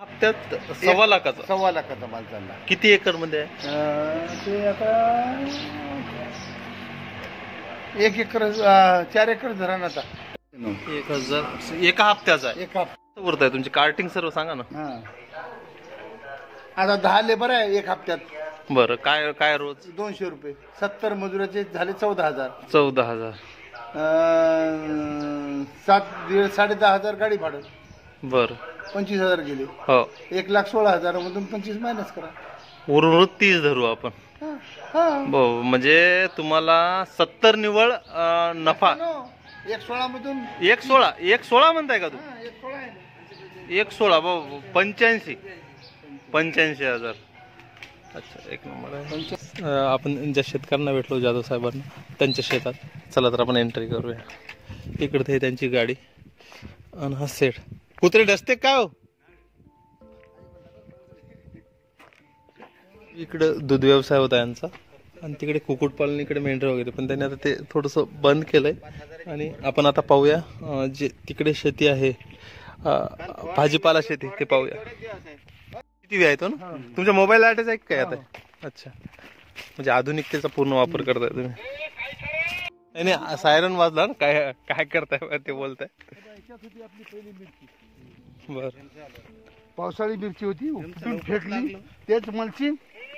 हप्त्यात 1.25 लाखाचा. 1.25 लाखाचा माल चालला. किती एकर मध्ये आहे? ते आता 1 एकर 4 एकर धरण आता 1000 एका हप्त्याचा आहे. एका उरत आहे तुमची कार्टिंग सर्व सांगा ना. आता 10 लेबर आहे 1 हप्त्यात. बरं काय काय रोज? 200 रुपये. 70 मजुराचे झाले 14,000. 14,000. 10,500 गाडी भाडं. बरं 25,000 गेले. हो 1,16,000 मधून 25 मायनस करा. उर्वरित 30 धरू आपण. म्हणजे तुम्हाला 70 निव्वळ नफा. 1,16 मधून 1,16 म्हणताय का तू? 1,16 आहे. 1,16 85,000. अच्छा एक नंबर आहे. आपण ज्या शेतकऱ्यांना भेटलो जाधव साहेबांना त्यांच्या शेतात, चला तर आपण एंट्री करूया. इकडे ते त्यांची गाडी आणि हा सेट. कुत्रे डसते काय हो? इकडे दूध व्यवसाय होता यांचा आणि तिकडे कुक्कुटपालन, इकडे मेंढर वगैरे, पण त्यांनी आता ते थोडंसं बंद केलंय. आणि आपण आता पाहूया जे तिकडे शेती आहे, भाजीपाला शेती, ते पाहूया. किती आहे तो ना तुमच्या मोबाईल अटॅच आहे काय आता? अच्छा, म्हणजे आधुनिकतेचा पूर्ण वापर करताय तुम्ही. नाही सायरन वाजला ना, काय काय करताय ते बोलताय. बर पावसाळी मिरची होती, उपटून फेकली, तेच मल्चिंग.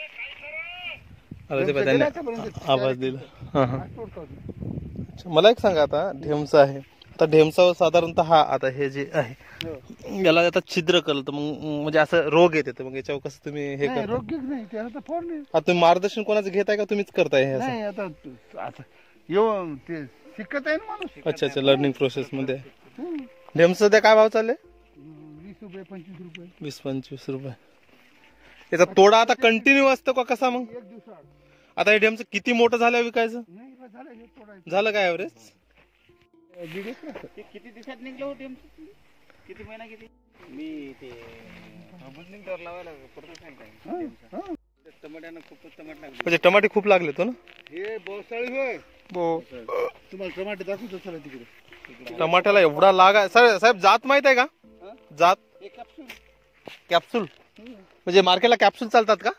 आवाज दिला. अच्छा, मला एक सांगा, आता ढेमसा आहे, आता ढेमसा साधारणतः हा आता हे जे आहे याला आता छिद्र करलं तर मग म्हणजे असं रोग येते, तर मग याच्यावर कसं तुम्ही हे करता? रोग नाही ते आता फोन. आता तुम्ही मार्गदर्शन कोणाचं घेताय का तुम्हीच करताय हे? नाही आता येऊन ते शिकत आहे ना माणूस. अच्छा अच्छा, लर्निंग प्रोसेस मध्ये. ढेमसा सध्या काय भाव चालले? 20 रुपये 25 रुपये. 20-25 रुपये. याचा तोडा आता कंटिन्यू असतो का कसा मग? एक दिवसाआड. आता हे ढेमचं किती मोठं झालं विकायचं? झालं काय ॲव्हरेज? किती दिवसात निघलं होते? किती महिना किती? मी ते लावायला टमाट्यानं खूपच टमाट लागले. म्हणजे टमाटे खूप लागले तो ना. हे पावसाळी होय. तुम्हाला टमाटे दाखवतो चला तिकडे. टमाट्याला एवढा लाग आहे साहेब. जात माहित आहे का? जात कॅप्सूल. म्हणजे मार्केटला कॅप्सूल चालतात का?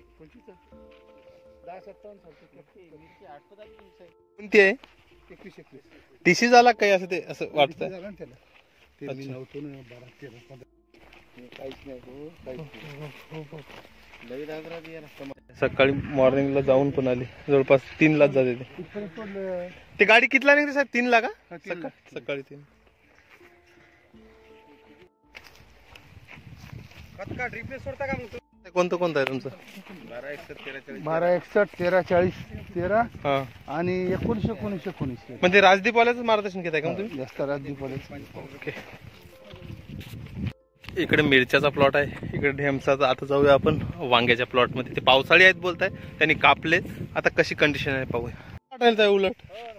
कोणती आहे? टीसी झाला काही असं ते असं वाटतं. सकाळी मॉर्निंगला जाऊन पण आली, जवळपास 3 जाते ते गाडी. कितीला निघते साहेब? 3 का? सकाळी 3. कोणतं कोणतं आहे तुमचं? 1261 1340 13 आणि 1919. म्हणजे राजदीपवाल्याचं मार्गदर्शन घेताय का तुम्ही? जास्त राजदीपवाल्याचं. ओके. इकडे मिरच्याचा प्लॉट आहे, इकडे ढेमसाचा. आता जाऊया आपण वांग्याच्या प्लॉट मध्ये. ते पावसाळी आहेत बोलताय, त्यांनी कापले. आता कशी कंडिशन आहे पाहूया. उलट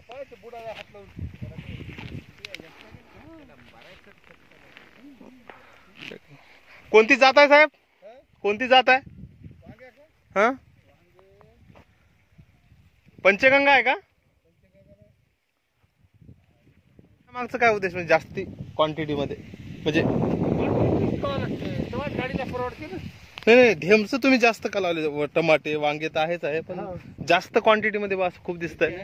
कोणती जात आहे साहेब? कोणती जात आहे? हा, पंचगंगा आहे का? मागचं काय उद्देश म्हणजे जास्ती क्वांटिटी मध्ये? म्हणजे गाडीला परवडते ना. नाही ढेमचं तुम्ही जास्त का लावले? टमाटे वांगे तर आहेच आहे, पण जास्त क्वांटिटी मध्ये बस खूप दिसत आहे.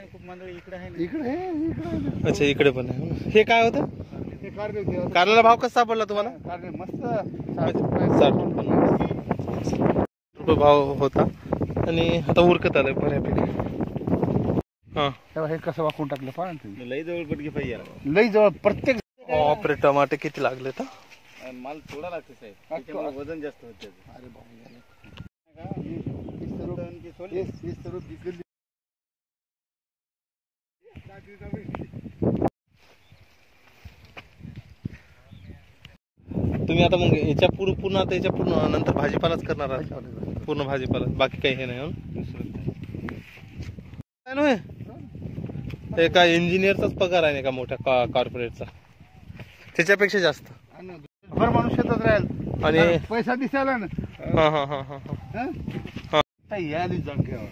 अच्छा, इकडे पण आहे. हे काय होतं? कारल्याला भाव कसा सापडला तुम्हाला? मस्त 60 रुपये भाव होता आणि आता उरकत आलंय बऱ्यापैकी. हा, हे कसं वाकून टाकलं पहा. लई जवळ पटकी पाहिजे, लई जवळ. प्रत्येक ऑपरे टमाटे किती लागले तर? माल थोडा लागतो साहेब, त्याच्यामुळे वजन जास्त होते. अरे तुम्ही आता मग याच्या पूर्ण आता याच्या पूर्ण नंतर भाजीपालाच करणार आहात? पूर्ण भाजीपाला, बाकी काही हे नाही. हे काय इंजिनियरचाच पगार आहे का मोठ्या कॉर्पोरेटचा? त्याच्यापेक्षा जास्त भर माणूस शेतात राहील आणि पैसा दिसायला ना. हा हा हा हा हा. याली जाग्यावर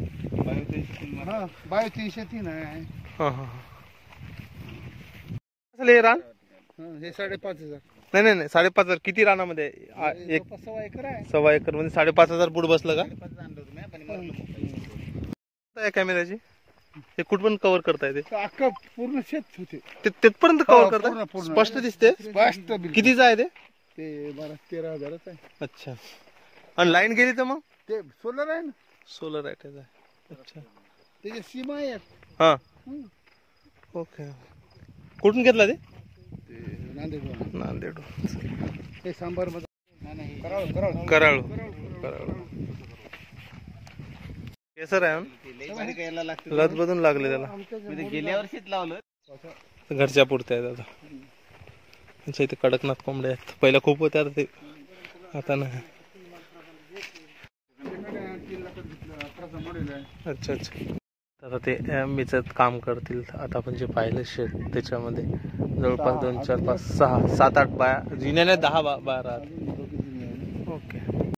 2203 आहे. झाले हे रान? हे 5,500. नाही नाही नाही 5,500 किती रानामध्ये एक 1.25 एकर आहे. 1.25 एकर मध्ये 5,500 फूट बसलं का? या कॅमेऱ्याची हे कुठपर्यंत कव्हर करता येते? अख्खं पूर्ण शेत होते. तिथपर्यंत कव्हर पूर्ण, करता पूर्ण. स्पष्ट दिसते. स्पष्ट बिलकुल. कितीचं आहे ते? ते 12-13,000च आहे. अच्छा. आणि लाईन गेली तर मग ते सोलर आहे ना, सोलर आहे त्याचा. अच्छा. त्याची सीमा आहे. हा ओके. कुठून घेतला ते? नांदेड नांदेड. ते सांबार मध्ये कराळ कराळ. केसर आहे ना? लत बदून लागले त्याला. गेल्या वर्षीच लावलं. घरच्या पुरते आहेत आता. त्यांच्या इथे कडकनाथ कोंबड्या आहेत. पहिला खूप होत्या आता ते आता नाही. अच्छा अच्छा. आता ते एमबीच काम करतील. आता आपण जे पाहिलं शेत त्याच्यामध्ये जवळपास 2, 4, 5, 6, 7, 8 बाया जिन्याने 10 बाया राहतात. ओके.